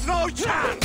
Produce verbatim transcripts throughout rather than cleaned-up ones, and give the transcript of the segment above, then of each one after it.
no chance!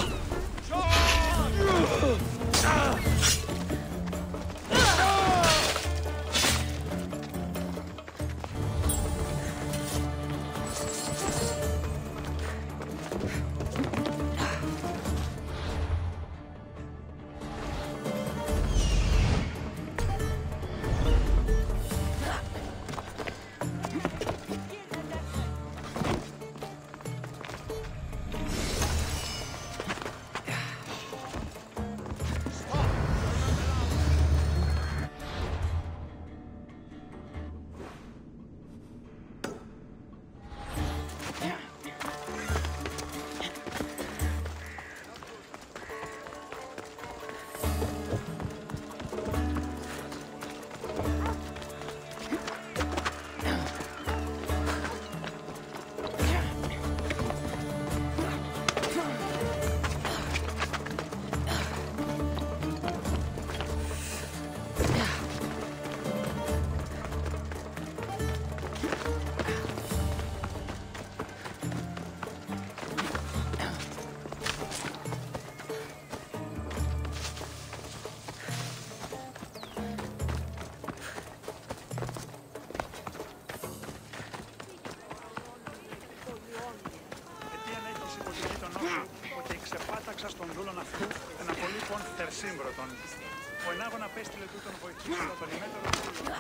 Στον δούλον αυτού την απολύπων θερσύμπρωτων. Ο ενάγωνα πέστειλε τούτον βοηθήσεων τον ημέτερο δούλον.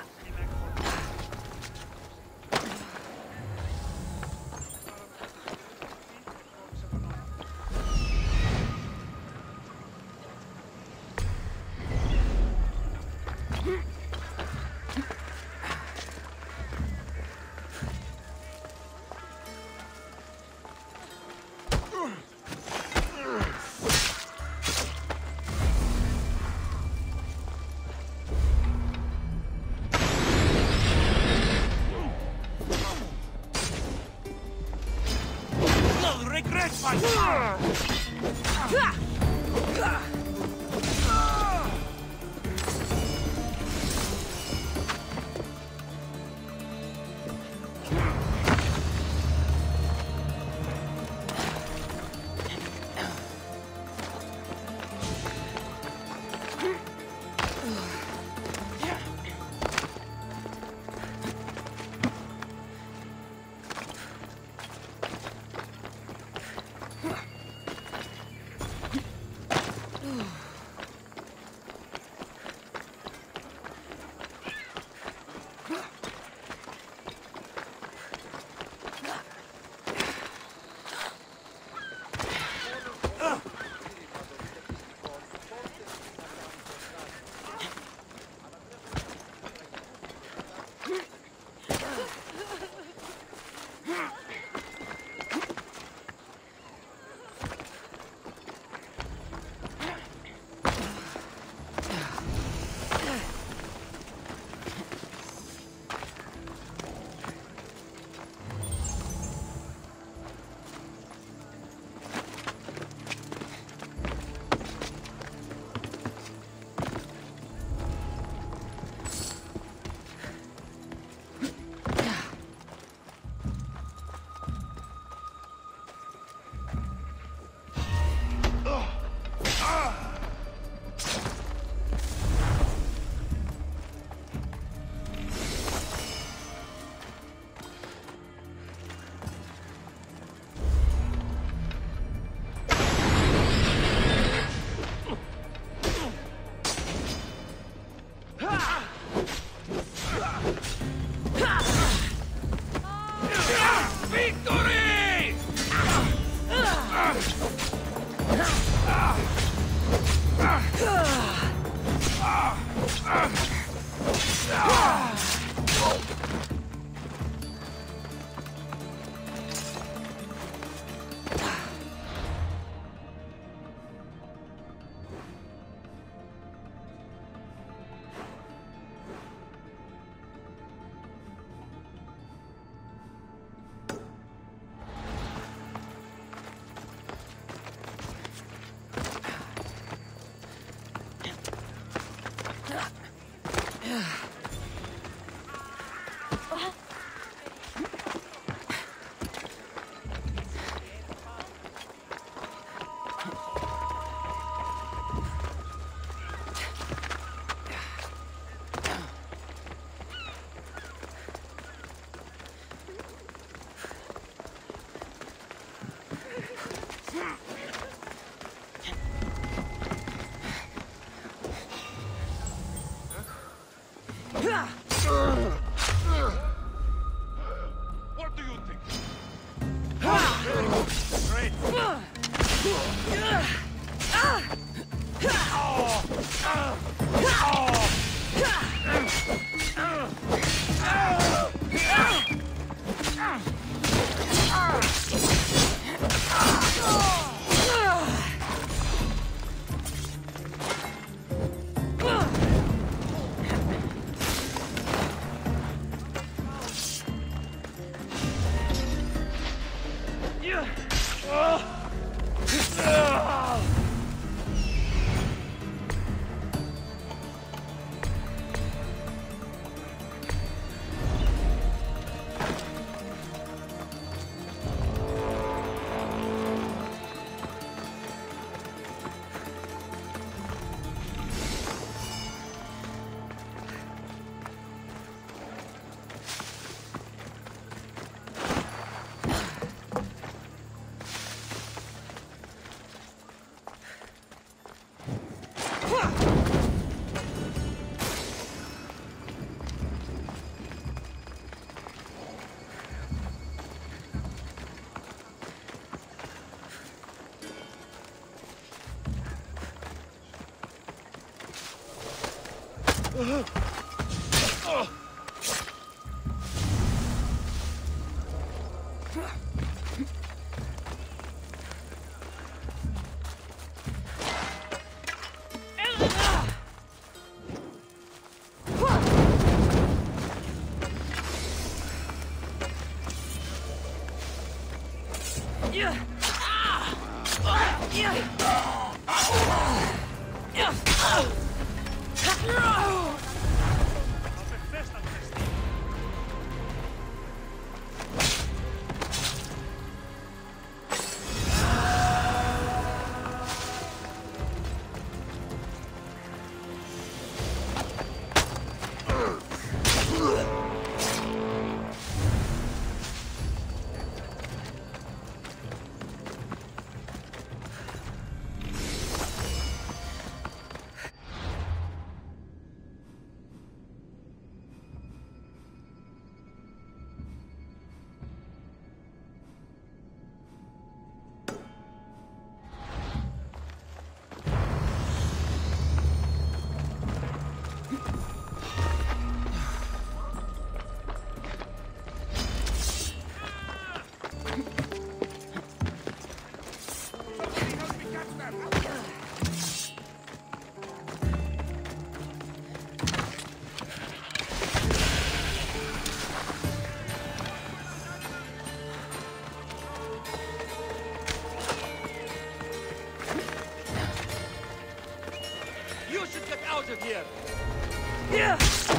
Here. Yeah.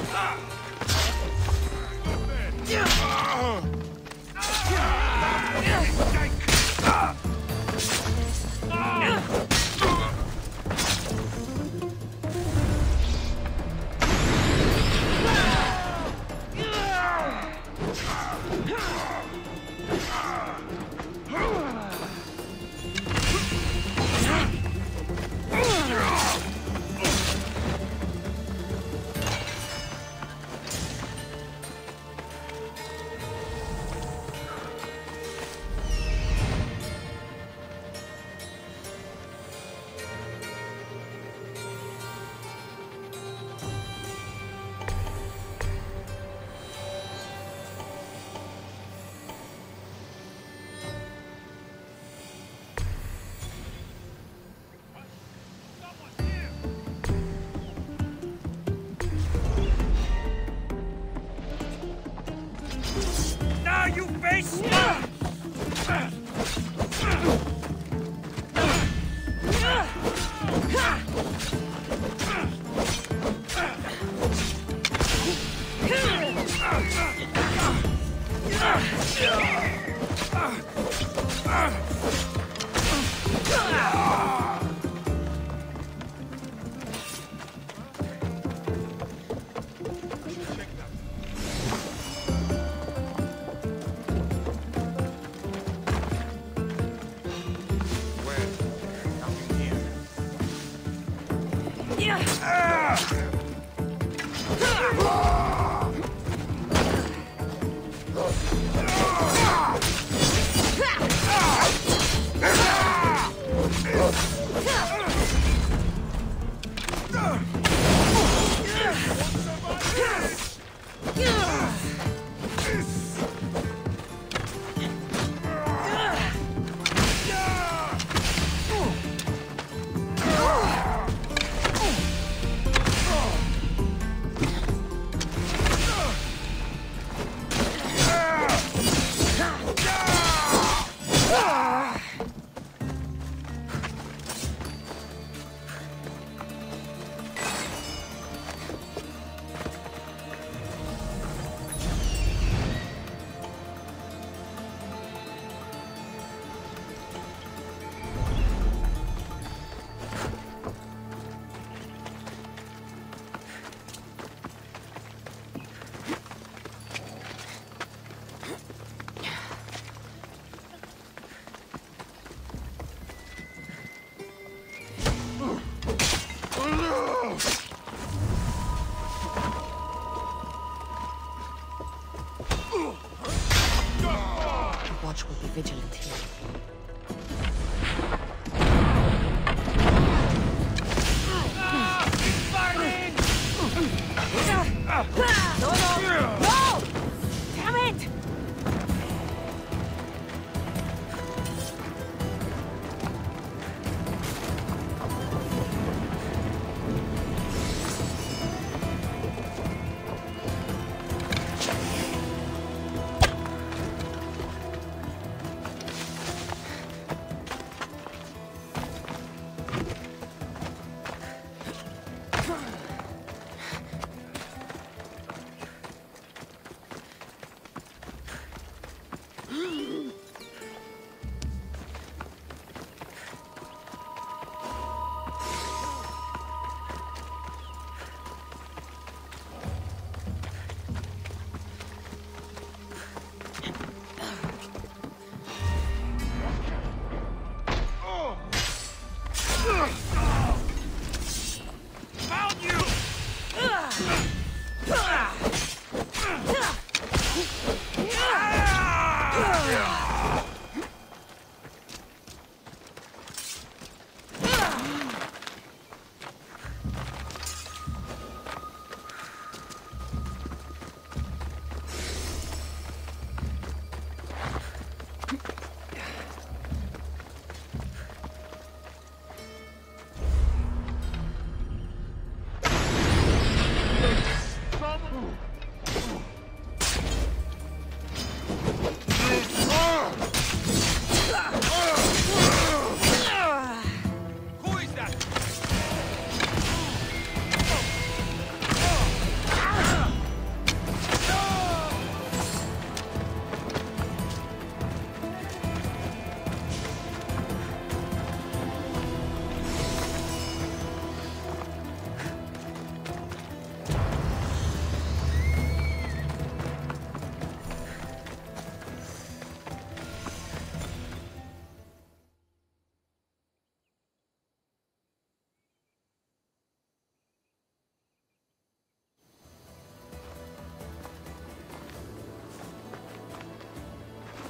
Now you face me!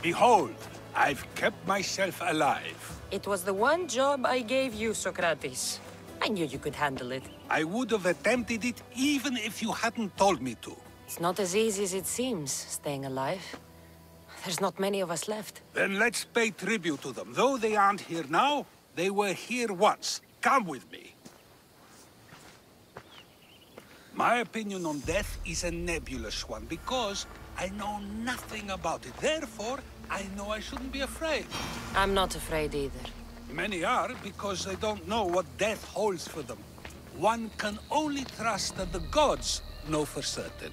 Behold, I've kept myself alive. It was the one job I gave you, Socrates. I knew you could handle it. I would have attempted it even if you hadn't told me to. It's not as easy as it seems, staying alive. There's not many of us left. Then let's pay tribute to them. Though they aren't here now, they were here once. Come with me. My opinion on death is a nebulous one, because I know nothing about it. Therefore, I know I shouldn't be afraid. I'm not afraid either. Many are, because they don't know what death holds for them. One can only trust that the gods know for certain.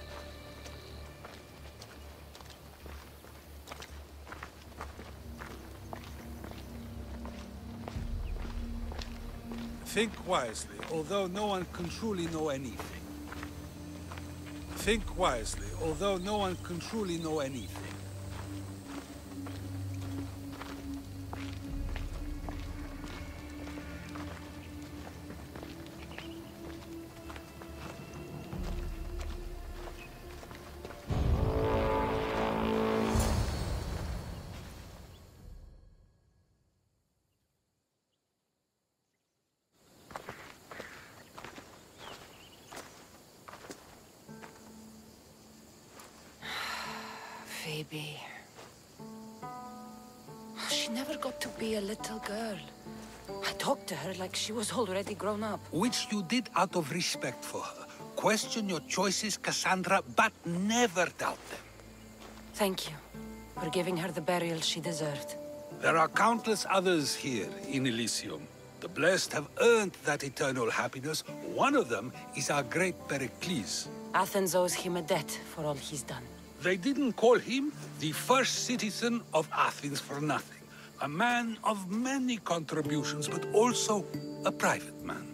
Think wisely, although no one can truly know anything. Think wisely, although no one can truly know anything. Phoebe. She never got to be a little girl. I talked to her like she was already grown up. Which you did out of respect for her. Question your choices, Cassandra, but never doubt them. Thank you for giving her the burial she deserved. There are countless others here in Elysium. The blessed have earned that eternal happiness. One of them is our great Pericles. Athens owes him a debt for all he's done. They didn't call him the first citizen of Athens for nothing. A man of many contributions, but also a private man.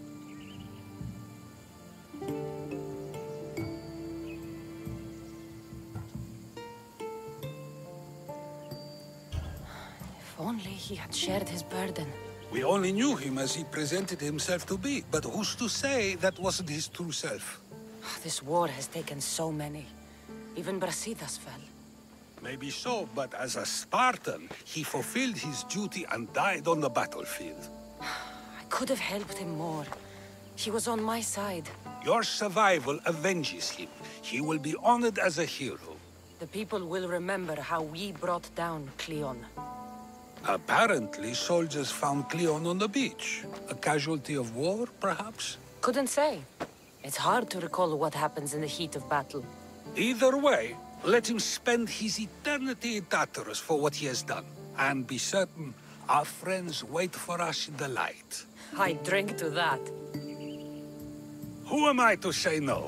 If only he had shared his burden. We only knew him as he presented himself to be, but who's to say that wasn't his true self? This war has taken so many. Even Brasidas fell. Maybe so, but as a Spartan, he fulfilled his duty and died on the battlefield. I could have helped him more. He was on my side. Your survival avenges him. He will be honored as a hero. The people will remember how we brought down Cleon. Apparently, soldiers found Cleon on the beach. A casualty of war, perhaps? Couldn't say. It's hard to recall what happens in the heat of battle. Either way, let him spend his eternity in Tartarus for what he has done. And be certain, our friends wait for us in the light. I drink to that. Who am I to say no?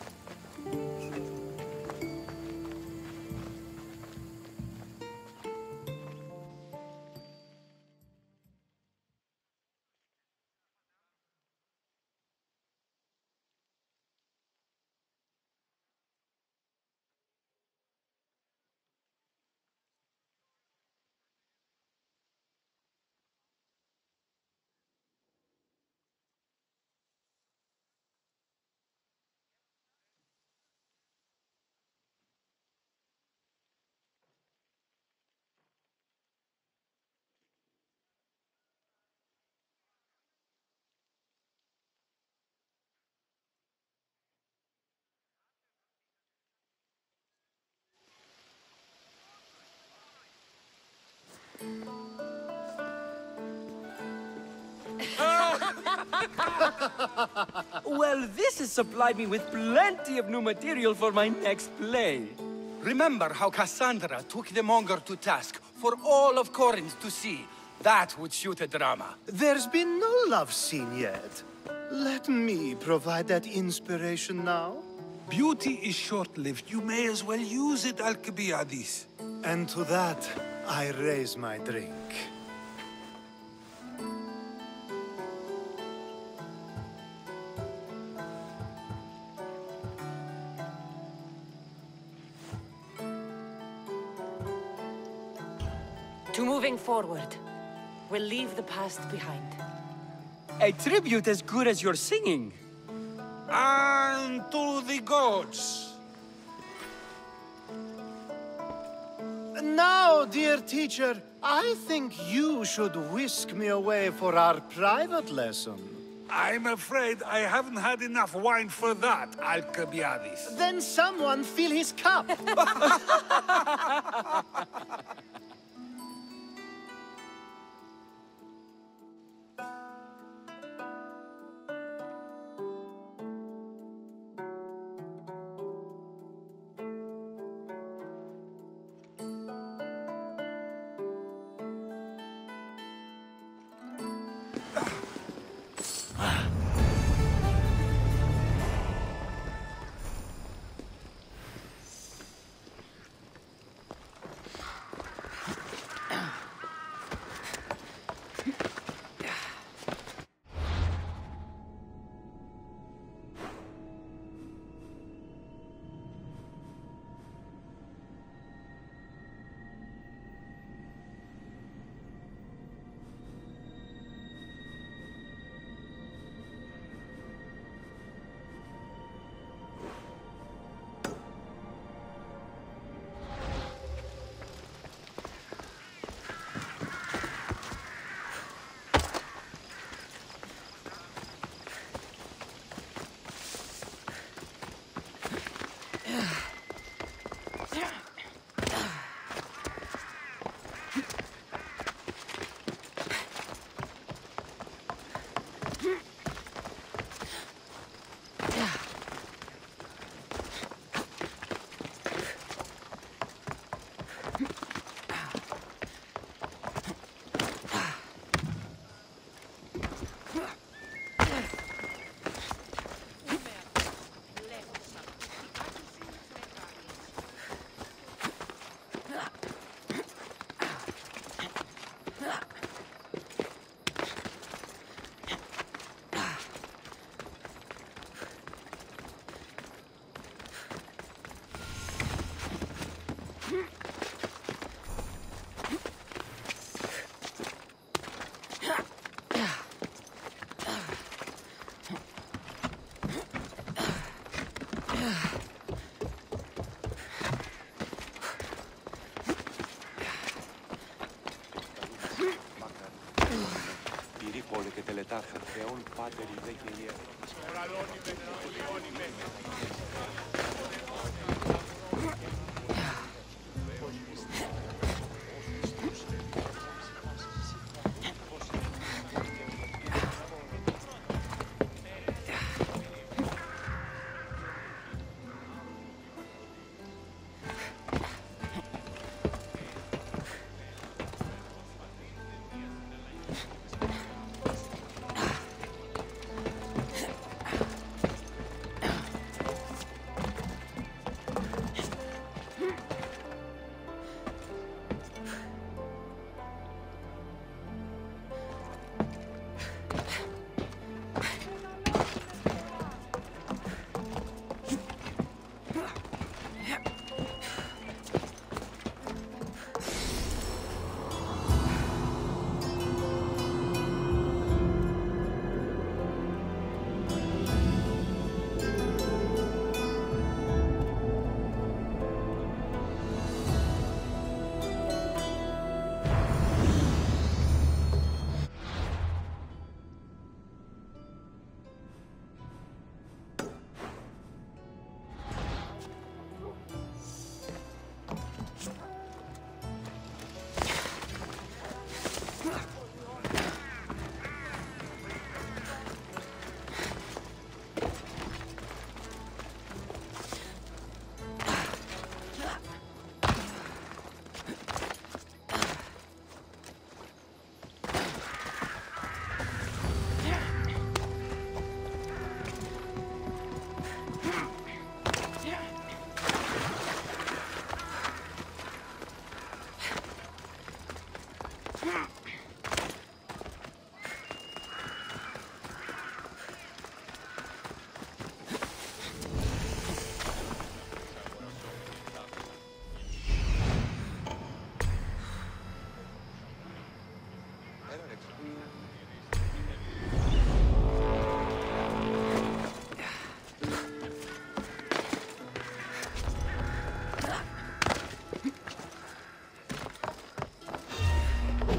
Well, this has supplied me with plenty of new material for my next play. Remember how Cassandra took the monger to task for all of Corinth to see. That would shoot a drama. There's been no love scene yet. Let me provide that inspiration now. Beauty is short-lived. You may as well use it, Alcibiades. And to that, I raise my drink. To moving forward. We'll leave the past behind. A tribute as good as your singing. And to the gods. now, dear teacher, I think you should whisk me away for our private lesson. I'm afraid I haven't had enough wine for that, Alcibiades. Then someone fill his cup.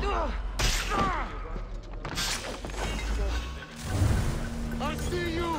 I see you!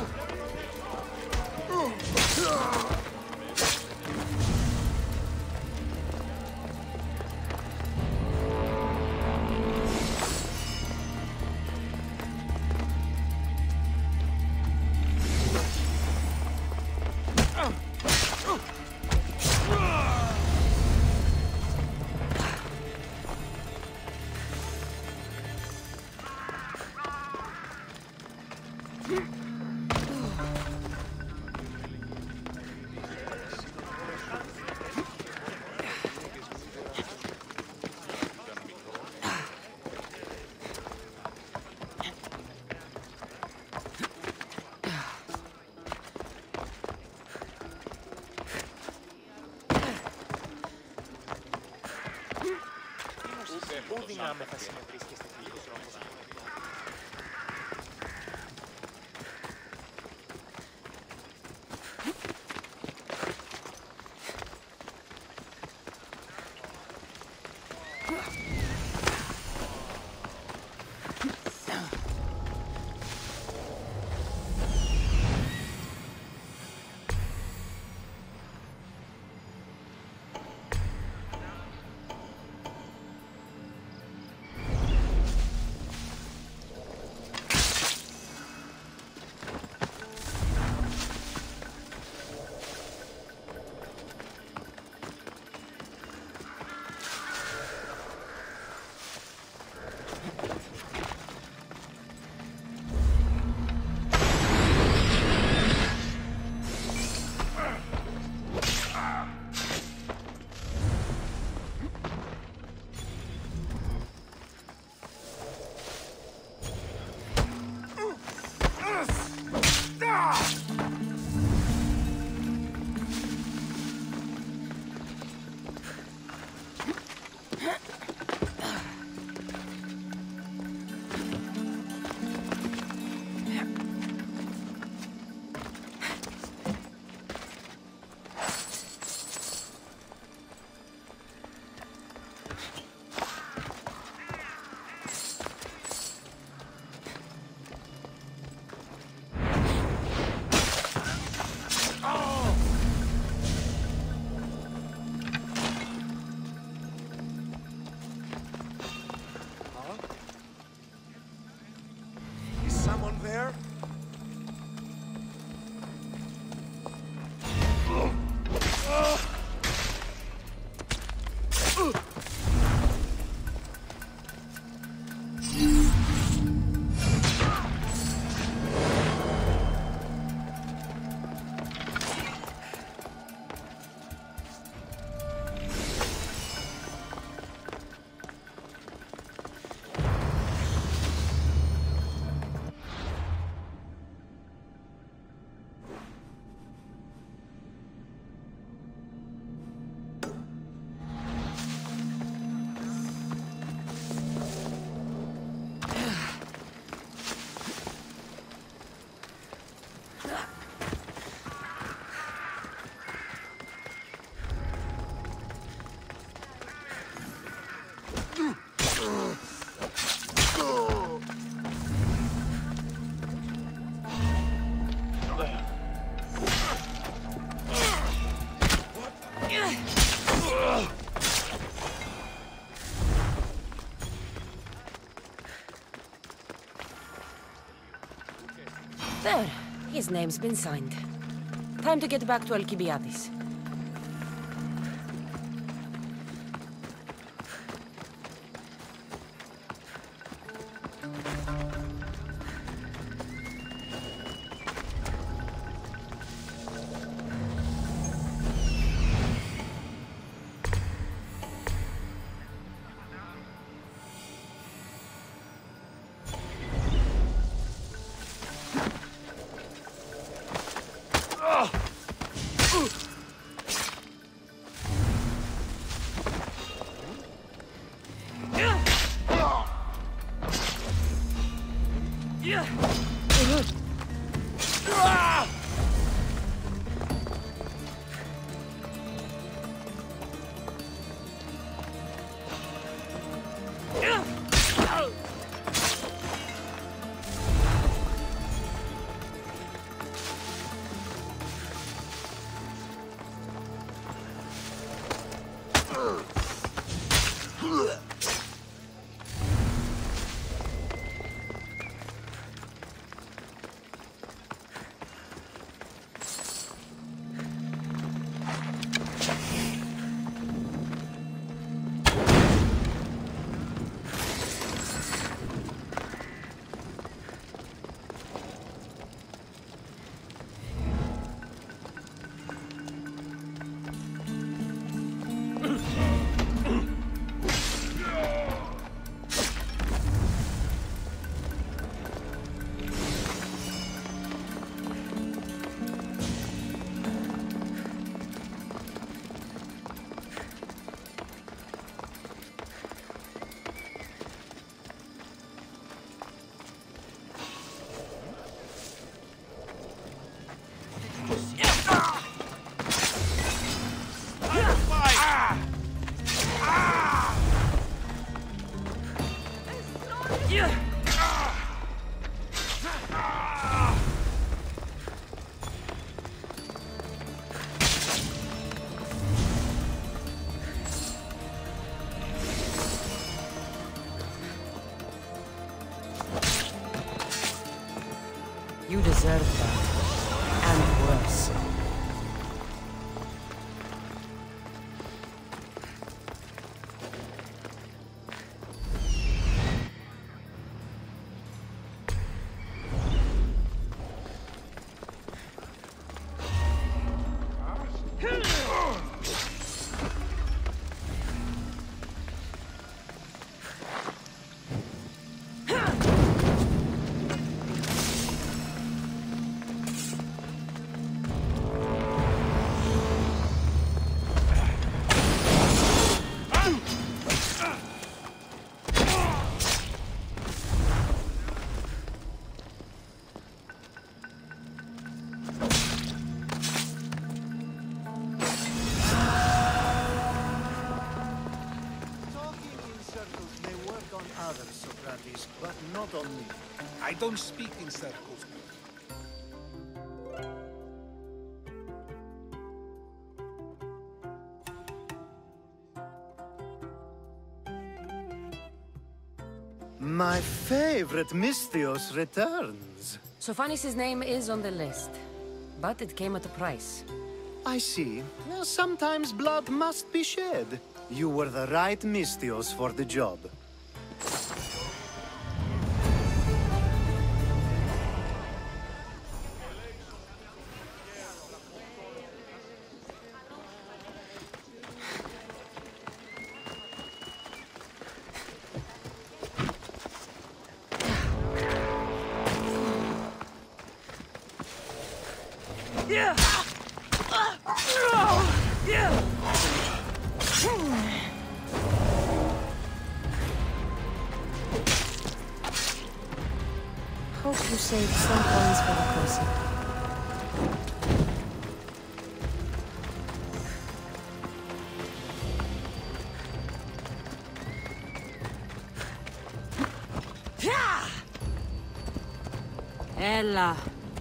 Πού δυνάμαι θα συνευρίσκεστε φίλους δρόμους. There. His name's been signed. Time to get back to Alcibiades. Yeah. You deserve that. And worse. Others, Socrates, but not on me. I don't speak in circles. My favorite Misthios returns. Sophanis' name is on the list, but it came at a price. I see. Well, sometimes blood must be shed. You were the right Misthios for the job. Yeah. Yeah. Hope you saved some coins for the crossing. Ella.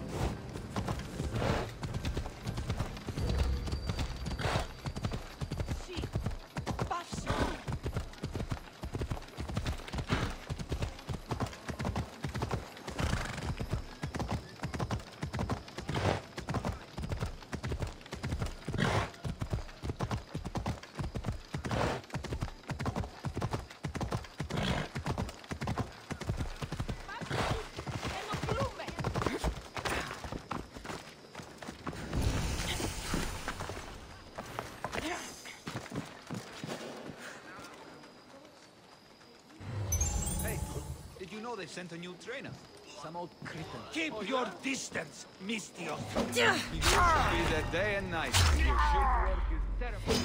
They sent a new trainer. Some old cretin. Keep your distance, Misthios. He used to be there day and night. Your shield work is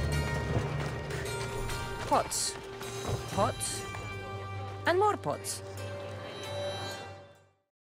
Pots. Pots. And more pots.